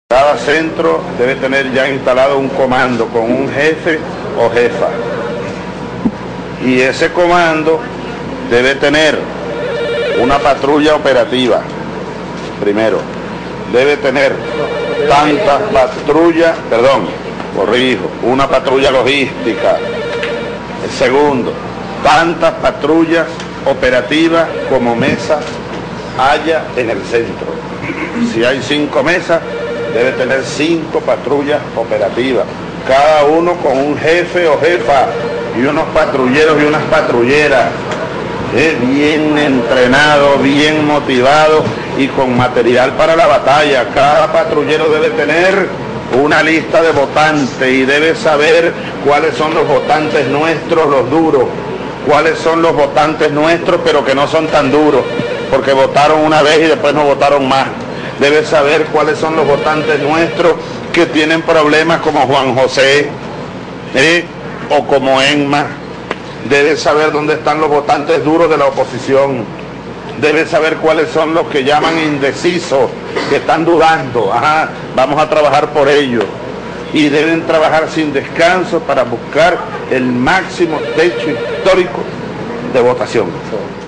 Cada centro debe tener ya instalado un comando con un jefe o jefa. Y ese comando debe tener una patrulla operativa, primero. Debe tener tantas patrullas, una patrulla logística. El segundo, tantas patrullas operativas como mesas haya en el centro. Si hay 5 mesas, debe tener 5 patrullas operativas, cada uno con un jefe o jefa y unos patrulleros y unas patrulleras, bien entrenados, bien motivados y con material para la batalla. Cada patrullero debe tener una lista de votantes y debe saber cuáles son los votantes nuestros, los duros, cuáles son los votantes nuestros pero que no son tan duros, porque votaron una vez y después no votaron más. Debe saber cuáles son los votantes nuestros que tienen problemas como Juan José o como Enma. Debe saber dónde están los votantes duros de la oposición. Debe saber cuáles son los que llaman indecisos, que están dudando. Vamos a trabajar por ellos. Y deben trabajar sin descanso para buscar el máximo techo histórico de votación.